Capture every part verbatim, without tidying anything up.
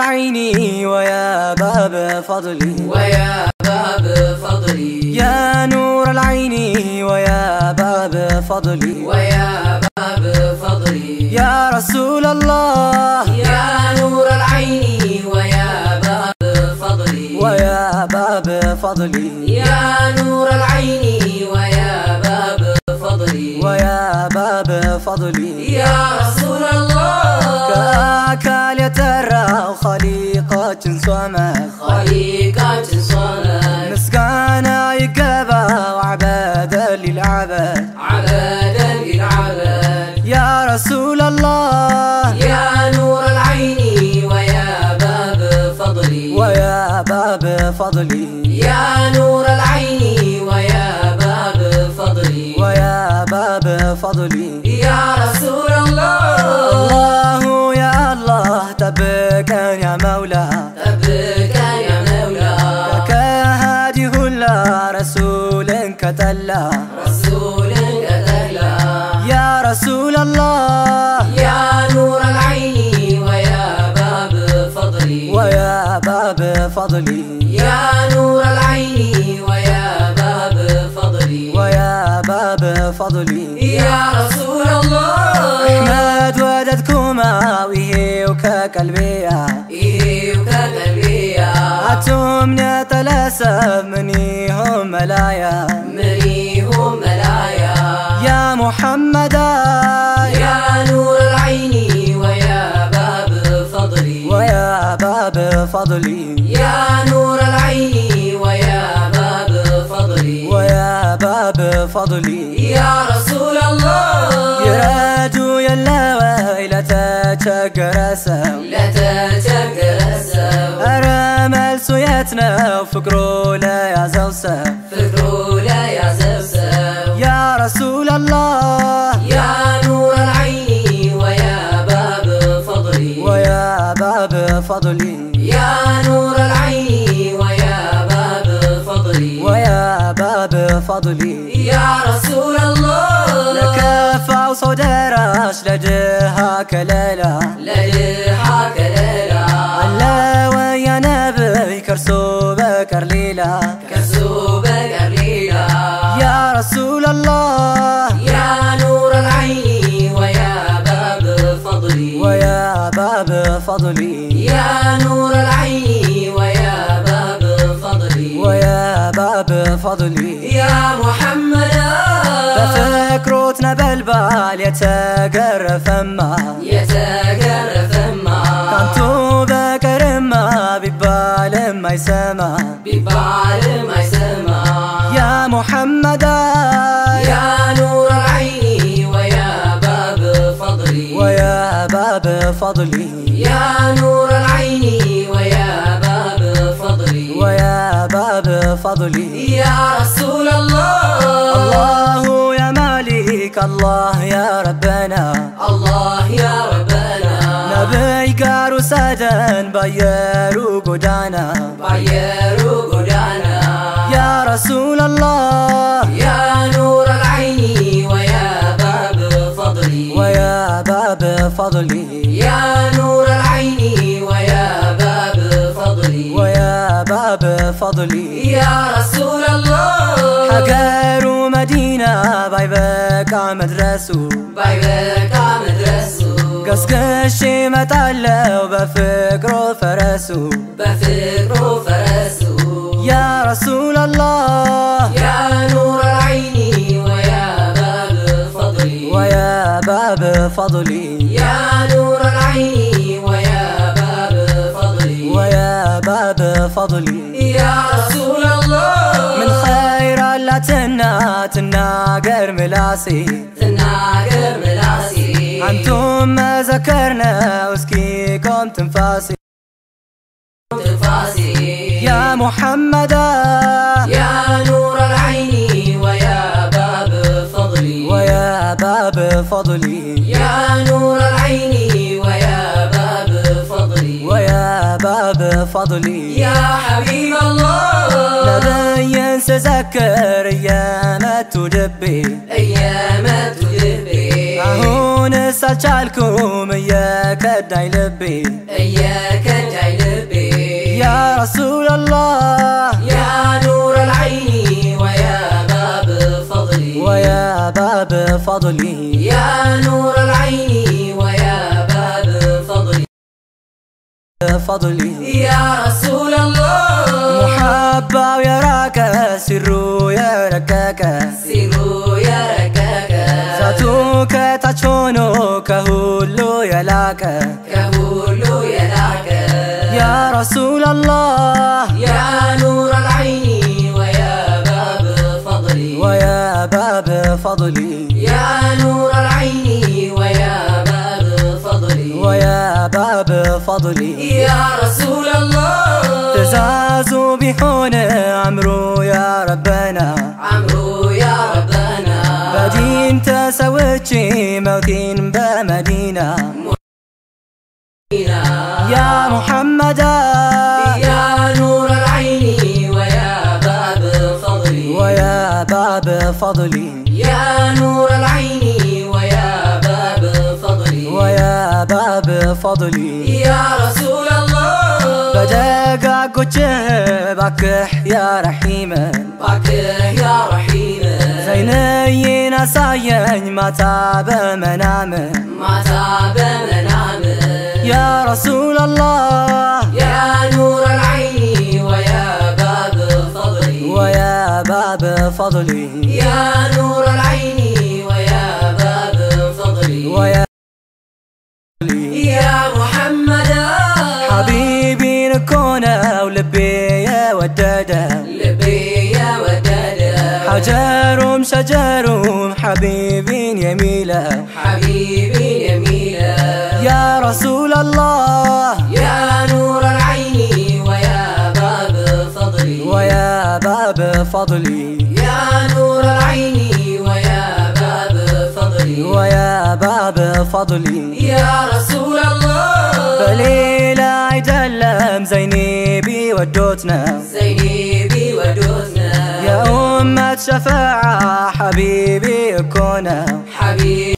العين ويا باب فضلي ويا باب فضلي يا نور العين ويا باب فضلي ويا باب فضلي يا رسول الله يا نور العين ويا باب فضلي ويا باب فضلي يا نور العين ويا باب فضلي ويا باب فضلي يا رسول الله كأكل يترى خليقة صمد خليقة صمد مسكانا يقبى وعبادا للعبد عبادا للعبد يا رسول الله يا نور العين ويا باب فضلي ويا باب فضلي يا نور العين ويا باب فضلي ويا باب فضلي يا رسول الله الله يا الله تبكى يا مولا تبكى يا مولا كهادي هلا رسول كتلا رسول كتلا يا رسول الله يا نور العين ويا باب فضلي ويا باب فضلي يا نور العين ويا باب فضلي ويا باب فضلي يا رسول الله أحمد وددكما ويه وكقلبي إيه وكقلبي أتم نتلاسف منيهم ملايا منيهم ملايا يا محمد يا نور العين ويا باب فضلي ويا باب فضلي يا نور العين ويا باب فضلي ويا باب فضلي يا رسول الله يرادو يلا ويلا تتشقرسو لا تتقرسوا أرمل سويتنا وفكرو لا يزوسو فكروا لا يزوسوا يا رسول الله يا نور العين ويا باب فضلي ويا باب فضلي يا نور العين ويا باب فضلي ويا باب فضلي يا رسول الله لك فاوص ودراش لجها كلالا لجحاك ليلى الله ويا نبي كرسو بكر ليلا كسوبك الليلة يا رسول الله يا نور العين ويا باب فضلي ويا باب فضلي يا نور العين ويا باب فضلي ويا باب فضلي يا محمد بفكروتنا بالبال يتقر فما يتقر فما كنتو بكر ما ببال ما يسمع ببعض ما يسمع يا محمد يا نور العين ويا باب فضلي ويا باب فضلي يا نور العين ويا باب فضلي ويا باب فضلي يا رسول الله الله يا مالك الله يا ربنا الله يا ربنا نبي قارو سادن بيرو قدانا بعيرو قدانا يا رسول الله يا نور العين ويا باب فضلي ويا باب فضلي يا نور العين ويا باب فضلي ويا باب فضلي يا رسول الله حقارو مدينة بايبك مدرسو بايبك مدرسو قسقشي متعلق بفكرو فرسو بفكرو فرسو يا رسول الله يا نور العين ويا باب فضلي ويا باب فضلي يا نور العين ويا باب فضلي ويا باب فضلي يا رسول الله من خير لا تنا تناقر ملاسي تناقر ملاسي أنتم ما ذكرنا وسكيكم تنفاسي تنفاسي يا محمد يا نور العين ويا باب فضلي ويا باب فضلي يا نور العين ويا باب فضلي ويا باب فضلي يا حبيب الله لدي سذكر أيام تدبي أيام تدبي هون سالشالكم إياك الدعي لبي إياك الدعي رسول الله يا نور العين ويا باب فضلي ويا باب فضلي يا نور العين ويا باب فضلي فضلي يا رسول الله محبة ويراك سر يركك سر يركك ذاتك تشونو كهولو يلاك كهولو يلاك يا رسول الله يا نور العين ويا باب فضلي ويا باب فضلي يا نور العين ويا باب فضلي ويا باب فضلي يا رسول الله تزازو بهون عمرو يا ربنا عمرو يا ربنا بدين تسوتشي موتين بمدينة يا محمدا يا نور العين ويا باب فضلي ويا باب فضلي يا نور العين ويا باب فضلي ويا باب فضلي يا رسول الله بدقاقوچ باكح يا رحيم باكح يا رحيم زينين اسايኝ ማታ በመናም ማታ በመናም يا رسول الله يا نور العين ويا باب فضلي ويا باب فضلي يا نور العين ويا باب فضلي ويا يا محمدا حبيبي نكونه ولبي يودده لبي يا ودادا حجرهم شجرهم حبيبي يميله حبيبي يميلا يا رسول الله يا نور العين ويا باب فضلي ويا باب فضلي يا نور العين ويا باب فضلي ويا باب فضلي يا رسول الله بليلة عيدلم زيني بودوتنا زيني بودوتنا يا أمة شفاعة حبيبي كونا حبيبي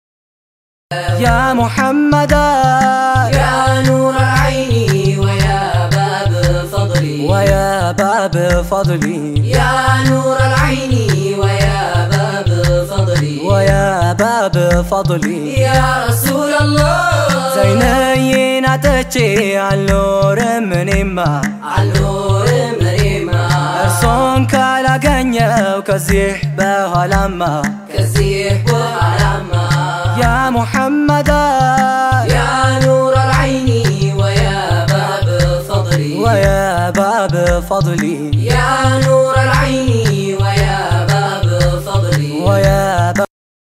يا محمدا يا نور العين ويا باب فضلي ويا باب فضلي يا نور العين ويا باب فضلي ويا باب فضلي يا رسول الله زينين عتشي عالنور منيما عالنور مريما እርሶን ካላገኘው ከዚህ በኋላማ كزيح وعلامة يا محمدا يا نور العين ويا باب فضلي ويا باب فضلي يا نور العين ويا باب فضلي ويا باب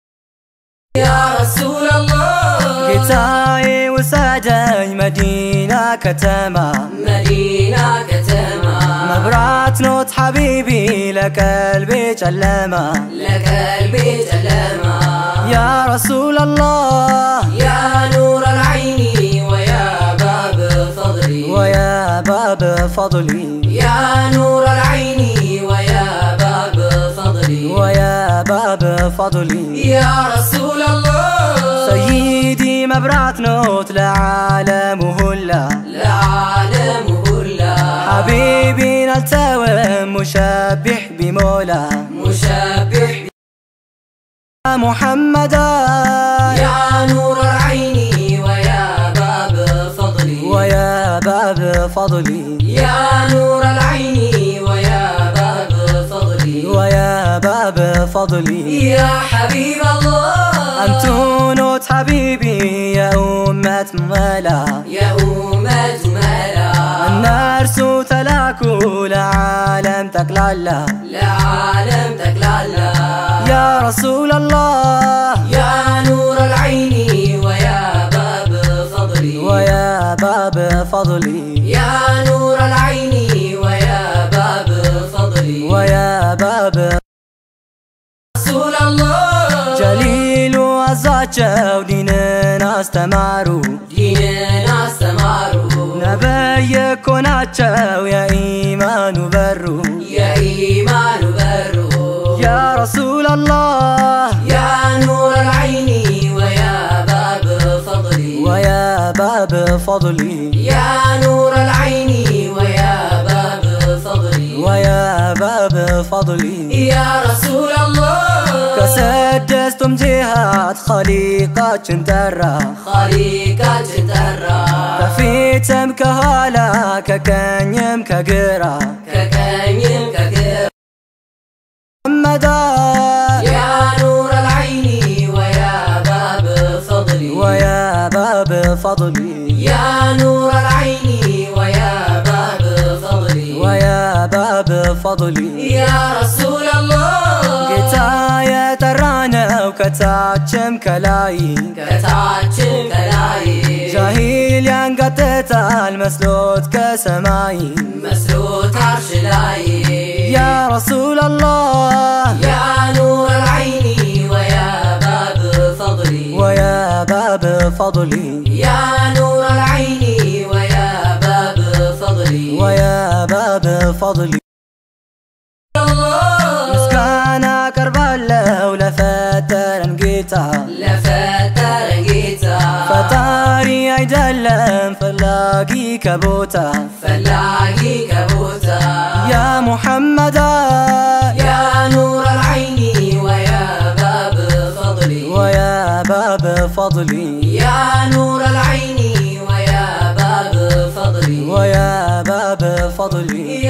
يا رسول الله ጌታዬ ውሰደኝ መዲና ከተማ مدينة كتما መብራት ኖት ሐቢቢ ለቀልቤ ጨለማ لقلبي جلما يا رسول الله يا نور العين ويا باب فضلي ويا باب فضلي يا نور العين ويا باب فضلي ويا باب فضلي يا رسول الله سيدي مبرات نوت لعالم هلا العالم كله حبيبي نلتوم مشبح بمولا مشبح يا محمدا يا نور العين ويا باب فضلي ويا باب فضلي يا نور العين ويا باب فضلي ويا باب فضلي يا حبيب الله أنتو نوت حبيبي يا أمة ملا يا أمة ملا النار سو تلاكو لعالم تقلالا لعالم تقلالا يا رسول الله يا نور العين ويا باب فضلي ويا باب فضلي يا نور العين ويا باب فضلي ويا باب رسول الله جليل وعزاچو دينن استمارو ديننا استماروا نبي كوناچو يا إيمان برو يا إيمان برو يا رسول الله يا نور العين ويا باب فضلي ويا باب فضلي يا نور العين ويا باب فضلي يا رسول الله كسدستم جهات خليقاتشن ترى خليقاتشن ترى كفيتم كهالا ككنيم كقرا ككنيم كقرا محمدا يا نور العين ويا باب فضلي ويا باب فضلي يا نور العين ويا باب فضلي ويا باب فضلي يا رسول الله قتايا ترانا وكتاتشم كلاي كتاتشم كلاي جاهيل ينقطتا المسلوت كسماي مسلوت عرش لاي يا رسول الله يا نور العين ويا باب فضلي ويا باب فضلي يا نور العين ويا باب فضلي ويا باب فضلي مسكانا كربلاء ولفتر نقيتا لفتر نقيتا فتاري عيدلم فلاقي كبوتا فلاقي كبوتا يا محمدا يا نور العين ويا باب فضلي ويا باب فضلي يا نور العين ويا باب فضلي ويا باب فضلي